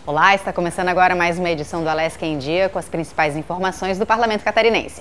Olá, está começando agora mais uma edição do Alesc em Dia com as principais informações do Parlamento Catarinense.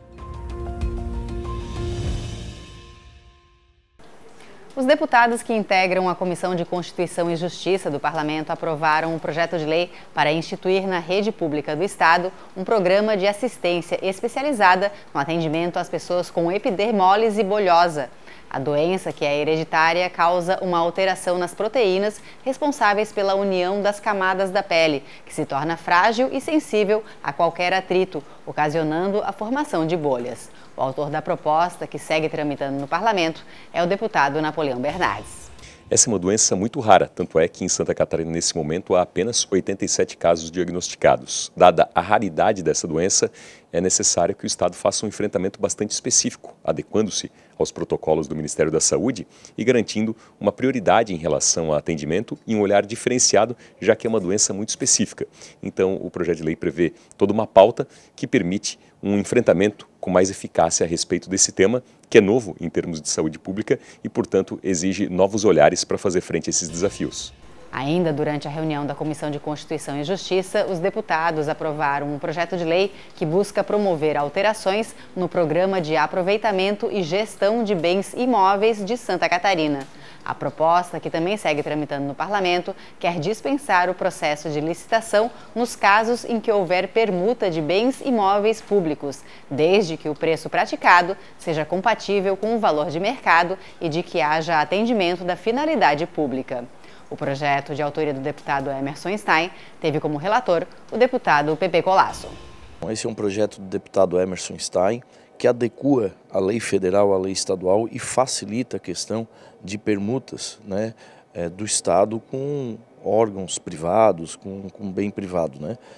Os deputados que integram a Comissão de Constituição e Justiça do Parlamento aprovaram um projeto de lei para instituir na rede pública do Estado um programa de assistência especializada no atendimento às pessoas com epidermólise bolhosa. A doença, que é hereditária, causa uma alteração nas proteínas responsáveis pela união das camadas da pele, que se torna frágil e sensível a qualquer atrito, ocasionando a formação de bolhas. O autor da proposta, que segue tramitando no Parlamento, é o deputado Napoleão Bernardes. Essa é uma doença muito rara, tanto é que em Santa Catarina, nesse momento, há apenas 87 casos diagnosticados. Dada a raridade dessa doença, é necessário que o Estado faça um enfrentamento bastante específico, adequando-se aos protocolos do Ministério da Saúde e garantindo uma prioridade em relação ao atendimento e um olhar diferenciado, já que é uma doença muito específica. Então, o projeto de lei prevê toda uma pauta que permite um enfrentamento com mais eficácia a respeito desse tema, que é novo em termos de saúde pública e, portanto, exige novos olhares para fazer frente a esses desafios. Ainda durante a reunião da Comissão de Constituição e Justiça, os deputados aprovaram um projeto de lei que busca promover alterações no Programa de Aproveitamento e Gestão de Bens Imóveis de Santa Catarina. A proposta, que também segue tramitando no Parlamento, quer dispensar o processo de licitação nos casos em que houver permuta de bens imóveis públicos, desde que o preço praticado seja compatível com o valor de mercado e de que haja atendimento da finalidade pública. O projeto, de autoria do deputado Emerson Stein, teve como relator o deputado Pepe Colasso. Esse é um projeto do deputado Emerson Stein, que adequa a lei federal à lei estadual e facilita a questão de permutas, do Estado com órgãos privados, com bem privado.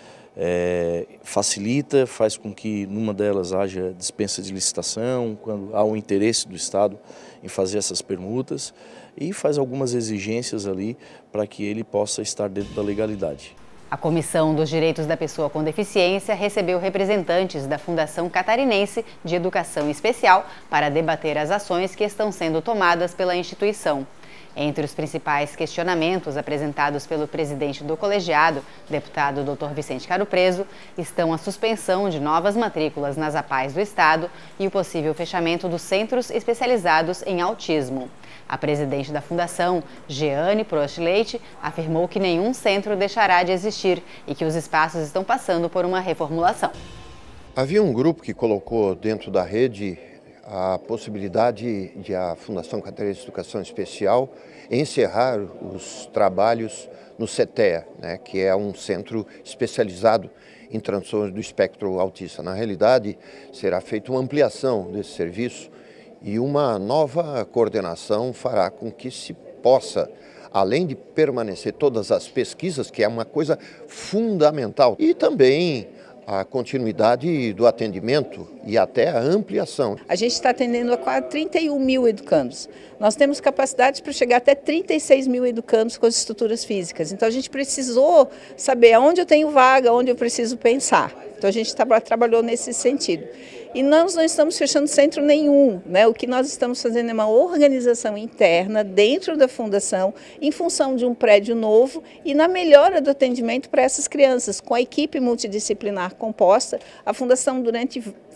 Facilita, faz com que numa delas haja dispensa de licitação, quando há um interesse do Estado em fazer essas permutas, e faz algumas exigências ali para que ele possa estar dentro da legalidade. A Comissão dos Direitos da Pessoa com Deficiência recebeu representantes da Fundação Catarinense de Educação Especial para debater as ações que estão sendo tomadas pela instituição. Entre os principais questionamentos apresentados pelo presidente do colegiado, deputado Dr. Vicente Caro Preso, estão a suspensão de novas matrículas nas APAES do Estado e o possível fechamento dos centros especializados em autismo. A presidente da Fundação, Jeane Prost Leite, afirmou que nenhum centro deixará de existir e que os espaços estão passando por uma reformulação. Havia um grupo que colocou dentro da rede a possibilidade de a Fundação Catarinense de Educação Especial encerrar os trabalhos no CETEA, que é um centro especializado em transtornos do espectro autista. Na realidade, será feita uma ampliação desse serviço e uma nova coordenação fará com que se possa, além de permanecer todas as pesquisas, que é uma coisa fundamental, e também a continuidade do atendimento e até a ampliação. A gente está atendendo a quase 31 mil educandos. Nós temos capacidade para chegar até 36 mil educandos com as estruturas físicas. Então a gente precisou saber aonde eu tenho vaga, onde eu preciso pensar. Então a gente trabalhou nesse sentido. E nós não estamos fechando centro nenhum, O que nós estamos fazendo é uma organização interna dentro da fundação, em função de um prédio novo e na melhora do atendimento para essas crianças. Com a equipe multidisciplinar composta, a fundação durante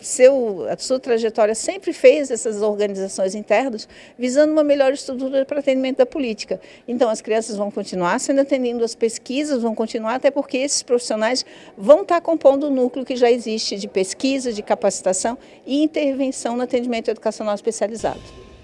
a sua trajetória sempre fez essas organizações internas, visando uma melhor estrutura para atendimento da política. Então as crianças vão continuar sendo atendidas, as pesquisas vão continuar, até porque esses profissionais vão estar compondo o núcleo que já existe de pesquisa, de capacitação e intervenção no atendimento educacional especializado.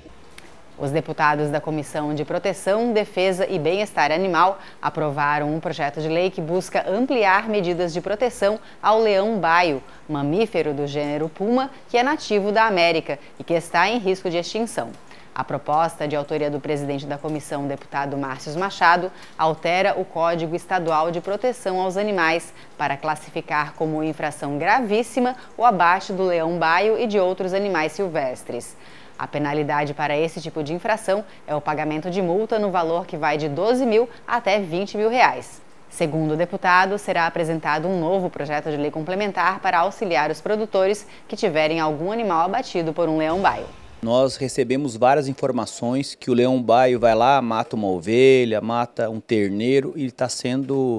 Os deputados da Comissão de Proteção, Defesa e Bem-Estar Animal aprovaram um projeto de lei que busca ampliar medidas de proteção ao leão-baio, mamífero do gênero puma, que é nativo da América e que está em risco de extinção. A proposta, de autoria do presidente da comissão, deputado Márcio Machado, altera o Código Estadual de Proteção aos Animais para classificar como infração gravíssima o abate do leão-baio e de outros animais silvestres. A penalidade para esse tipo de infração é o pagamento de multa no valor que vai de 12 mil até 20 mil reais. Segundo o deputado, será apresentado um novo projeto de lei complementar para auxiliar os produtores que tiverem algum animal abatido por um leão-baio. Nós recebemos várias informações que o leão-baio vai lá, mata uma ovelha, mata um terneiro e está sendo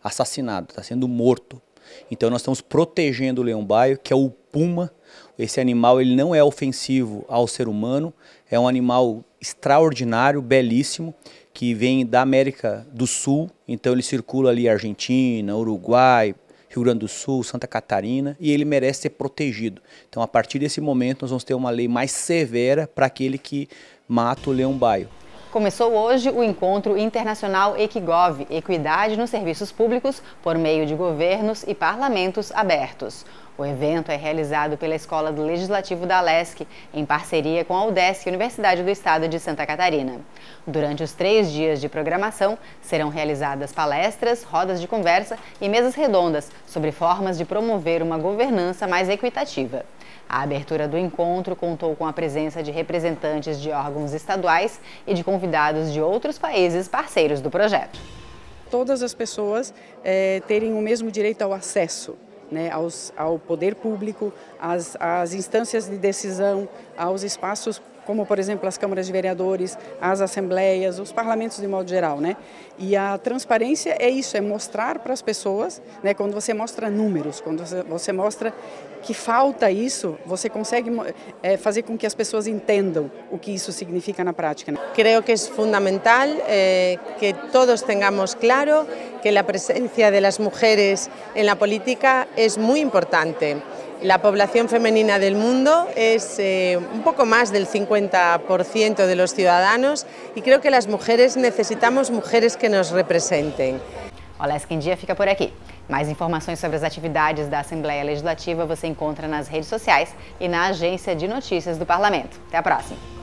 assassinado, está sendo morto. Então nós estamos protegendo o leão-baio, que é o puma. Esse animal ele não é ofensivo ao ser humano, é um animal extraordinário, belíssimo, que vem da América do Sul, então ele circula ali Argentina, Uruguai, Rio Grande do Sul, Santa Catarina, e ele merece ser protegido. Então a partir desse momento nós vamos ter uma lei mais severa para aquele que mata o leão-baio. Começou hoje o encontro internacional Equigov, Equidade nos Serviços Públicos por meio de governos e parlamentos abertos. O evento é realizado pela Escola do Legislativo da Alesc, em parceria com a UDESC, Universidade do Estado de Santa Catarina. Durante os 3 dias de programação, serão realizadas palestras, rodas de conversa e mesas redondas sobre formas de promover uma governança mais equitativa. A abertura do encontro contou com a presença de representantes de órgãos estaduais e de convidados de outros países parceiros do projeto. Todas as pessoas terem o mesmo direito ao acesso, né, ao poder público, às instâncias de decisão, aos espaços como, por exemplo, as câmaras de vereadores, as assembleias, os parlamentos de modo geral, né? E a transparência é isso, é mostrar para as pessoas, né, quando você mostra números, quando você mostra que falta isso, você consegue fazer com que as pessoas entendam o que isso significa na prática. Creo que es fundamental que todos tengamos claro que la presencia de las mujeres en la política es muy importante. La población femenina del mundo es un poco más del 50% de los ciudadanos y creo que las mujeres necesitamos mujeres que nos representen. O Alesc em Dia fica por aqui. Mais informações sobre as atividades da Assembleia Legislativa você encontra nas redes sociais e na agência de notícias do Parlamento. Até a próxima!